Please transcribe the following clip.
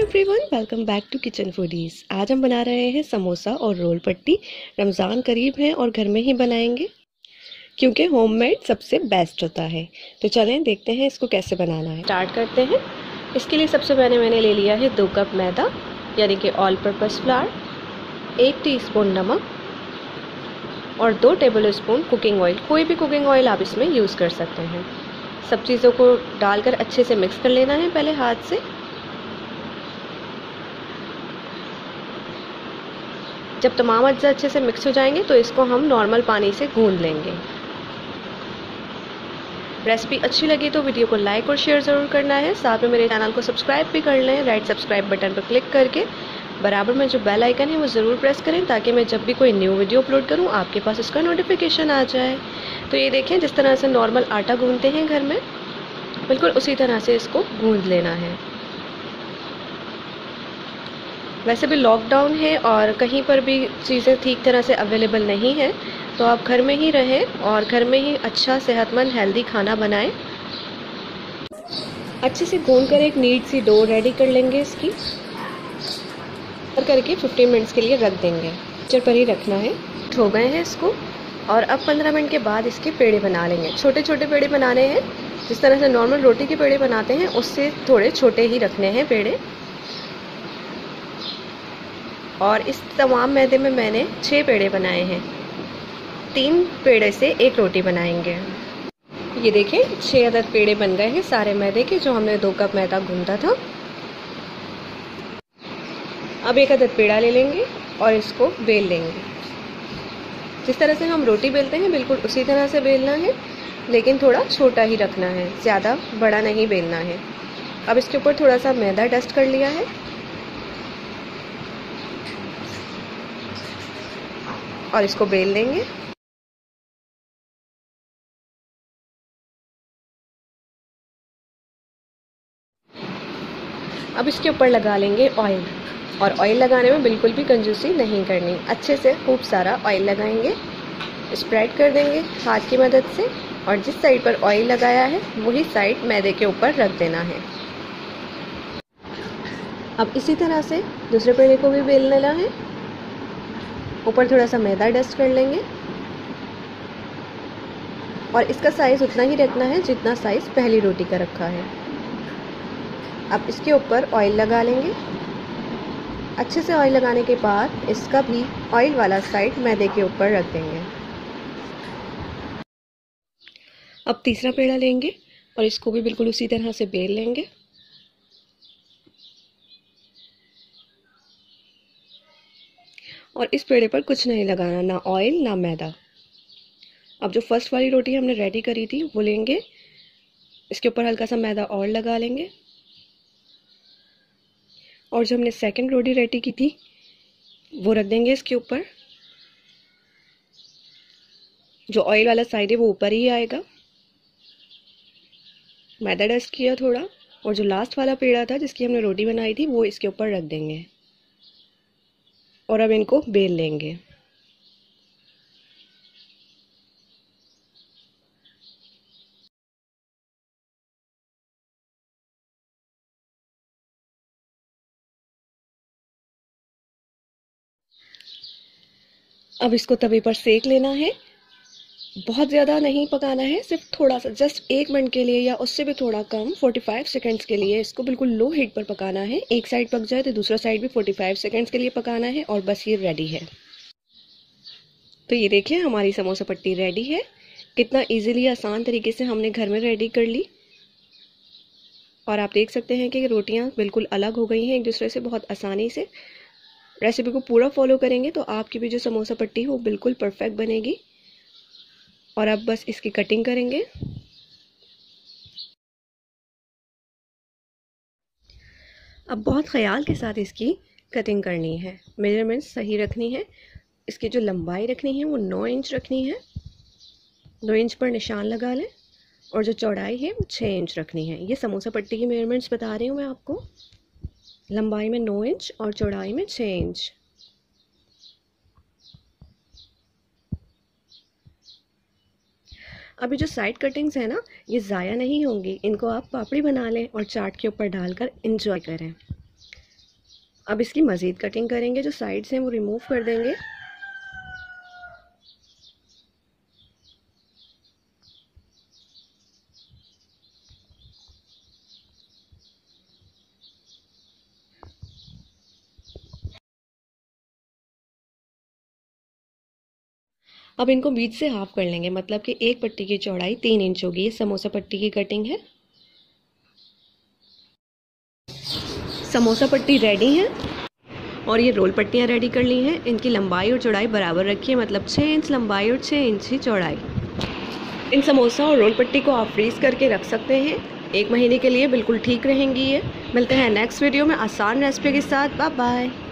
Everyone, welcome back to Kitchen Foodies. आज हम बना रहे हैं समोसा और रोल पट्टी। रमज़ान करीब है और घर में ही बनाएंगे क्योंकि होममेड सबसे बेस्ट होता है। तो चलें देखते हैं इसको कैसे बनाना है। स्टार्ट करते हैं। इसके लिए सबसे पहले मैंने ले लिया है 2 कप मैदा यानी कि ऑल पर्पस फ्लावर, 1 टीस्पून नमक और 2 टेबल स्पून कुकिंग ऑयल। कोई भी कुकिंग ऑयल आप इसमें यूज़ कर सकते हैं। सब चीज़ों को डालकर अच्छे से मिक्स कर लेना है पहले हाथ से। जब तमाम अज्जा अच्छे से मिक्स हो जाएंगे तो इसको हम नॉर्मल पानी से गूंद लेंगे। रेसिपी अच्छी लगी तो वीडियो को लाइक और शेयर ज़रूर करना है। साथ में मेरे चैनल को सब्सक्राइब भी कर लें। राइट सब्सक्राइब बटन पर क्लिक करके बराबर में जो बेल आइकन है वो ज़रूर प्रेस करें ताकि मैं जब भी कोई न्यू वीडियो अपलोड करूं आपके पास इसका नोटिफिकेशन आ जाए। तो ये देखें, जिस तरह से नॉर्मल आटा गूंदते हैं घर में, बिल्कुल उसी तरह से इसको गूंद लेना है। वैसे भी लॉकडाउन है और कहीं पर भी चीज़ें ठीक तरह से अवेलेबल नहीं है, तो आप घर में ही रहें और घर में ही अच्छा सेहतमंद हेल्दी खाना बनाएं। अच्छे से गूंद कर एक नीट सी डो रेडी कर लेंगे इसकी और करके 15 मिनट्स के लिए रख देंगे। चर पर ही रखना है। हो गए हैं इसको और अब 15 मिनट के बाद इसके पेड़े बना लेंगे। छोटे छोटे पेड़े बनाने हैं, जिस तरह से नॉर्मल रोटी के पेड़े बनाते हैं उससे थोड़े छोटे ही रखने हैं पेड़े। और इस तमाम मैदे में मैंने 6 पेड़े बनाए हैं। 3 पेड़े से 1 रोटी बनाएंगे। ये देखें, 6 अदद पेड़े बन गए हैं सारे मैदे के, जो हमने 2 कप मैदा गूंदा था। अब 1 अदद पेड़ा ले लेंगे और इसको बेल लेंगे। जिस तरह से हम रोटी बेलते हैं बिल्कुल उसी तरह से बेलना है, लेकिन थोड़ा छोटा ही रखना है, ज़्यादा बड़ा नहीं बेलना है। अब इसके ऊपर थोड़ा सा मैदा डस्ट कर लिया है और इसको बेल लेंगे। अब इसके ऊपर लगा लेंगे ऑयल, और ऑयल लगाने में बिल्कुल भी कंजूसी नहीं करनी। अच्छे से खूब सारा ऑयल लगाएंगे, स्प्रेड कर देंगे हाथ की मदद से, और जिस साइड पर ऑयल लगाया है वही साइड मैदे के ऊपर रख देना है। अब इसी तरह से दूसरे पेड़े को भी बेल लेना है। ऊपर थोड़ा सा मैदा डस्ट कर लेंगे और इसका साइज़ उतना ही रखना है जितना साइज़ पहली रोटी का रखा है। अब इसके ऊपर ऑयल लगा लेंगे। अच्छे से ऑयल लगाने के बाद इसका भी ऑयल वाला साइड मैदे के ऊपर रख देंगे। अब तीसरा पेड़ा लेंगे और इसको भी बिल्कुल उसी तरह से बेल लेंगे। और इस पेड़े पर कुछ नहीं लगाना, ना ऑयल ना मैदा। अब जो फर्स्ट वाली रोटी हमने रेडी करी थी वो लेंगे, इसके ऊपर हल्का सा मैदा और लगा लेंगे, और जो हमने सेकंड रोटी रेडी की थी वो रख देंगे इसके ऊपर। जो ऑयल वाला साइड है वो ऊपर ही आएगा। मैदा डस्ट किया थोड़ा, और जो लास्ट वाला पेड़ा था जिसकी हमने रोटी बनाई थी वो इसके ऊपर रख देंगे और अब इनको बेल लेंगे। अब इसको तवे पर सेक लेना है। बहुत ज़्यादा नहीं पकाना है, सिर्फ थोड़ा सा, जस्ट 1 मिनट के लिए या उससे भी थोड़ा कम, 45 सेकंड्स के लिए इसको बिल्कुल लो हीट पर पकाना है। एक साइड पक जाए तो दूसरा साइड भी 45 सेकंड्स के लिए पकाना है और बस ये रेडी है। तो ये देखिए, हमारी समोसा पट्टी रेडी है। कितना इजीली आसान तरीके से हमने घर में रेडी कर ली। और आप देख सकते हैं कि रोटियाँ बिल्कुल अलग हो गई हैं एक दूसरे से बहुत आसानी से। रेसिपी को पूरा फॉलो करेंगे तो आपकी भी जो समोसा पट्टी है वो बिल्कुल परफेक्ट बनेगी। और अब बस इसकी कटिंग करेंगे। अब बहुत ख्याल के साथ इसकी कटिंग करनी है। मेजरमेंट्स सही रखनी है। इसकी जो लंबाई रखनी है वो 9 इंच रखनी है। 9 इंच पर निशान लगा लें, और जो चौड़ाई है वो 6 इंच रखनी है। ये समोसा पट्टी की मेजरमेंट्स बता रही हूँ मैं आपको। लंबाई में 9 इंच और चौड़ाई में 6 इंच। अभी जो साइड कटिंग्स है ना, ये ज़ाया नहीं होंगी। इनको आप पापड़ी बना लें और चाट के ऊपर डालकर एंजॉय करें। अब इसकी मज़ीद कटिंग करेंगे, जो साइड्स हैं वो रिमूव कर देंगे। अब इनको बीच से हाफ कर लेंगे, मतलब कि एक पट्टी की चौड़ाई 3 इंच होगी। ये समोसा पट्टी की कटिंग है। समोसा पट्टी रेडी है और ये रोल पट्टियाँ रेडी कर ली हैं। इनकी लंबाई और चौड़ाई बराबर रखी है, मतलब 6 इंच लंबाई और 6 इंच ही चौड़ाई। इन समोसा और रोल पट्टी को आप फ्रीज़ करके रख सकते हैं। 1 महीने के लिए बिल्कुल ठीक रहेंगी ये। मिलते हैं नेक्स्ट वीडियो में आसान रेसिपी के साथ। Bye bye.